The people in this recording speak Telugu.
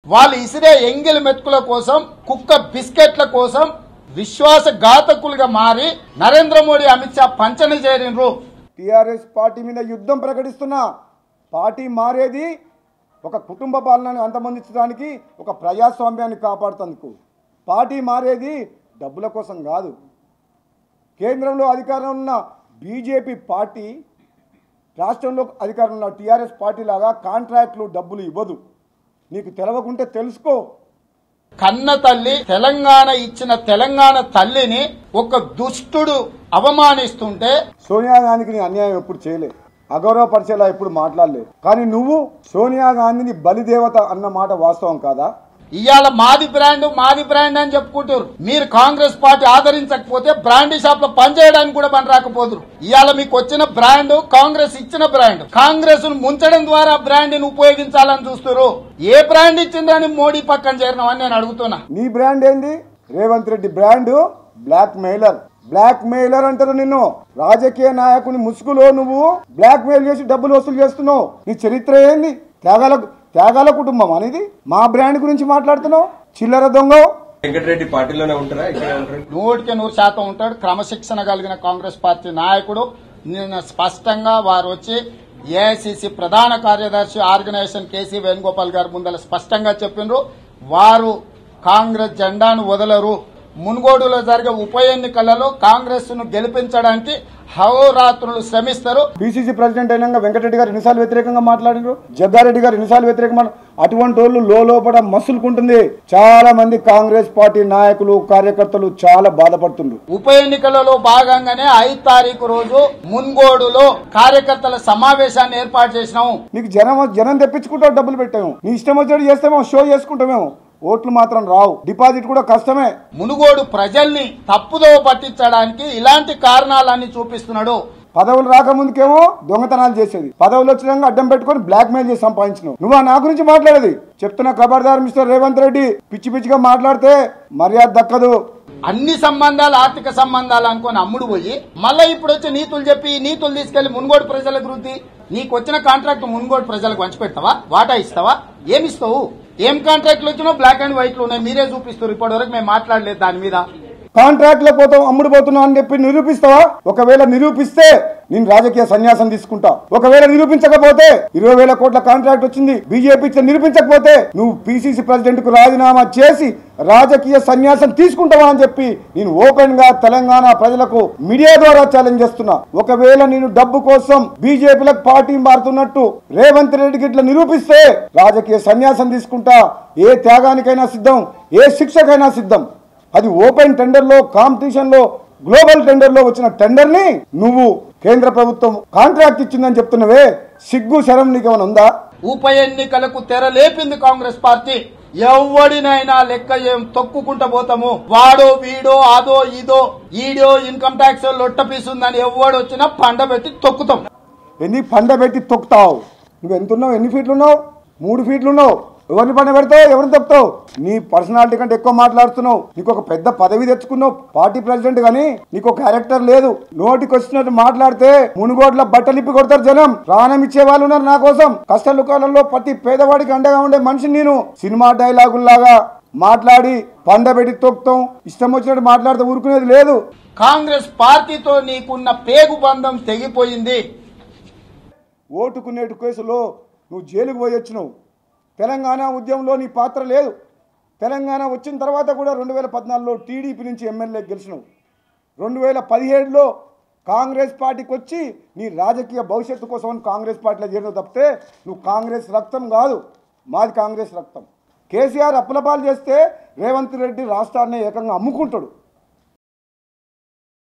వాళ్ళు ఇసిరే ఎంగిలి మెతుకుల కోసం, కుక్క బిస్కెట్ల కోసం విశ్వాసఘాతకులుగా మారి నరేంద్ర మోడీ, అమిత్ షా పంచన చేరినరు. టీఆర్ఎస్ పార్టీ మీద యుద్ధం ప్రకటిస్తున్నా. పార్టీ మారేది ఒక కుటుంబ పాలనను అంతమొందించడానికి, ఒక ప్రజాస్వామ్యాన్ని కాపాడుతందుకు. పార్టీ మారేది డబ్బుల కోసం కాదు. కేంద్రంలో అధికారంలో ఉన్న బీజేపీ పార్టీ రాష్ట్రంలో అధికారంలో ఉన్న టీఆర్ఎస్ పార్టీ లాగా కాంట్రాక్టులు డబ్బులు ఇవ్వదు. నీకు తెలవకుంటే తెలుసుకో. కన్న తల్లి, తెలంగాణ ఇచ్చిన తెలంగాణ తల్లిని ఒక దుష్టుడు అవమానిస్తుంటే సోనియా గాంధీకి నీ అన్యాయం ఎప్పుడు చేయలే, అగౌరవపరిచేలా ఎప్పుడు మాట్లాడలేదు. కానీ నువ్వు సోనియా గాంధీని బలిదేవత అన్న మాట వాస్తవం కాదా? ఇవాళ మాది బ్రాండ్ అని చెప్పుకుంటారు. మీరు కాంగ్రెస్ పార్టీ ఆదరించకపోతే బ్రాండీ షాప్ లో పనిచేయడానికి కూడా పని రాకపోదురు. ఇవాళ మీకు వచ్చిన బ్రాండ్ కాంగ్రెస్ ఇచ్చిన బ్రాండ్. కాంగ్రెస్ ను ముంచడం ద్వారా బ్రాండ్ ని ఉపయోగించాలని చూస్తారు. ఏ బ్రాండ్ ఇచ్చిందని మోడీ పక్కన చేరినామని నేను అడుగుతున్నా. నీ బ్రాండ్ ఏంది? Revanth Reddy brand blackmailer అంటారు నిన్ను. రాజకీయ నాయకుని ముసుగులో నువ్వు బ్లాక్ మెయిల్ చేసి డబ్బులు వసూలు చేస్తున్నావు. నీ చరిత్ర ఏంది? త్యాగాల కుటుంబం అనేది. మా బ్రాండ్ గురించి మాట్లాడుతున్నావు. చిల్లర దొంగ. వెంకటరెడ్డి పార్టీలోనే ఉంటారా? 100% ఉంటాడు. క్రమశిక్షణ కలిగిన కాంగ్రెస్ పార్టీ నాయకుడు. నిన్న స్పష్టంగా వారు వచ్చి ఏఐసిసి ప్రధాన కార్యదర్శి ఆర్గనైజేషన్ కేసీ వేణుగోపాల్ గారు ముందర స్పష్టంగా చెప్పినారు. వారు కాంగ్రెస్ జెండాను వదలరు. మున్గోడులో జరిగే ఉప ఎన్నికలలో కాంగ్రెస్ ను గెలిపించడానికి హోరాత్రులు శ్రమిస్తారు. బీసీసీ ప్రెసిడెంట్ అయినా వెంకటరెడ్డి గారు ఎన్నిసార్లు వ్యతిరేకంగా మాట్లాడినారు, జగ్గారెడ్డి గారు ఎన్నిసార్లు వ్యతిరేకంగా అటువంటి వాళ్ళు లోపల మసులుకుంటుంది. చాలా మంది కాంగ్రెస్ పార్టీ నాయకులు, కార్యకర్తలు చాలా బాధపడుతున్నారు. ఉప ఎన్నికలలో భాగంగానే 5 తారీఖు రోజు మున్గోడులో కార్యకర్తల సమావేశాన్ని ఏర్పాటు చేసినాము. నీకు జనం తెప్పించుకుంటావు, డబ్బులు పెట్టాము. నీ ఇష్టం వచ్చేది చేస్తామో, షో చేసుకుంటామేమో. ఓట్లు మాత్రం రావు. డిపాజిట్ కూడా కష్టమే. మునుగోడు ప్రజల్ని తప్పుదో పట్టించడానికి ఇలాంటి కారణాలన్నీ చూపిస్తున్నాడు. పదవులు రాకముందుకేమో దొంగతనాలు చేసేది, పదవులు వచ్చినాక అడ్డం పెట్టుకుని బ్లాక్ మెయిల్ చేసి సంపాదించినావు. నువ్వు నా గురించి మాట్లాడేది చెప్తున్నా. ఖబర్దార్ మిస్టర్ రేవంత్ రెడ్డి, పిచ్చిగా మాట్లాడితే మర్యాద దక్కదు. అన్ని సంబంధాలు ఆర్థిక సంబంధాలు అనుకుని అమ్ముడు పోయి మళ్ళీ ఇప్పుడు వచ్చి నీతులు చెప్పి నీతులు తీసుకెళ్లి మున్గోడు ప్రజలకు వృద్ధి. నీకు వచ్చిన కాంట్రాక్ట్ మున్గోడు ప్రజలకు పంచిపెడతావా? వాటా ఇస్తావా? ఏమిస్తావు? ఏం కాంట్రాక్ట్లు వచ్చినా బ్లాక్ అండ్ వైట్లు ఉన్నాయి. మీరే చూపిస్తారు. ఇప్పటి వరకు మేము మాట్లాడలేదు దాని మీద. కాంట్రాక్ట్ లో పోతాం, అమ్ముడు పోతున్నావు అని చెప్పి నిరూపిస్తావా? ఒకవేళ నిరూపిస్తే నేను రాజకీయ సన్యాసం తీసుకుంటా. ఒకవేళ నిరూపించకపోతే 20,000 కోట్ల కాంట్రాక్ట్ వచ్చింది బీజేపీ నిరూపించకపోతే నువ్వు పిసిసి ప్రెసిడెంట్ కు రాజీనామా చేసి రాజకీయ సన్యాసం తీసుకుంటావా అని చెప్పి నేను ఓపెన్ గా తెలంగాణ ప్రజలకు మీడియా ద్వారా ఛాలెంజ్ చేస్తున్నా. ఒకవేళ నేను డబ్బు కోసం బీజేపీలకు పార్టీ మారుతున్నట్టు రేవంత్ రెడ్డికి ఇట్లా నిరూపిస్తే రాజకీయ సన్యాసం తీసుకుంటా. ఏ త్యాగానికైనా సిద్ధం, ఏ శిక్షకైనా సిద్ధం. అది ఓపెన్ టెండర్ లో, కాంపిటీషన్ లో, గ్లోబల్ టెండర్ లో వచ్చిన టెండర్ ని నువ్వు కేంద్ర ప్రభుత్వం కాంట్రాక్ట్ ఇచ్చిందని చెప్తున్నవే, సిగ్గు శరం నీకేమైనా ఉందా? ఉప ఎన్నికలకు తెరలేపింది కాంగ్రెస్ పార్టీ. ఎవడినైనా లెక్క ఏం తొక్కుకుంటా పోతాము. వాడో వీడో అదో ఇదో ఈడో ఇన్కమ్ ట్యాక్స్ లొట్టపీసుందని ఎవడొచ్చినా పండబెట్టి తొక్కుతాం. ఎన్ని పండబెట్టి తొక్కుతావు? నువ్వు ఎంతున్నావు? ఎన్ని ఫీట్లు ఉన్నావు? 3 ఫీట్లు ఉన్నావు. ఎవరిని పండ పెడతావు? ఎవరిని తప్పుతావు? నీ పర్సనాలిటీ కంటే ఎక్కువ మాట్లాడుతున్నావు. నీకు ఒక పెద్ద పదవి తెచ్చుకున్నావు, పార్టీ ప్రెసిడెంట్, కానీ నీకు క్యారెక్టర్ లేదు. నోటికి వచ్చినట్టు మాట్లాడితే మునుగోడ్ల బట్టలిప్పి కొడతారు జనం. ప్రాణం ఇచ్చే వాళ్ళు ఉన్నారు నా కోసం. కష్ట కాలంలో ప్రతి పేదవాడికి అండగా ఉండే మనిషి నేను. సినిమా డైలాగుల్లాగా మాట్లాడి పండబెట్టి తొక్కుతాం, ఇష్టం వచ్చినట్టు మాట్లాడితే ఊరుకునేది లేదు. కాంగ్రెస్ పార్టీతో నీకున్న పేగు బంధం తెగిపోయింది. ఓటుకు నేటు కేసులో నువ్వు జైలుకు పోయి వచ్చినావు. తెలంగాణ ఉద్యమంలో నీ పాత్ర లేదు. తెలంగాణ వచ్చిన తర్వాత కూడా 2014లో టీడీపీ నుంచి ఎమ్మెల్యే గెలిచినావు. 2017లో కాంగ్రెస్ పార్టీకి వచ్చి నీ రాజకీయ భవిష్యత్తు కోసం కాంగ్రెస్ పార్టీలో చేరినావు తప్పితే నువ్వు కాంగ్రెస్ రక్తం కాదు. మాది కాంగ్రెస్ రక్తం. కేసీఆర్ అప్పులపాలు చేస్తే రేవంత్ రెడ్డి రాష్ట్రాన్ని ఏకంగా అమ్ముకుంటాడు.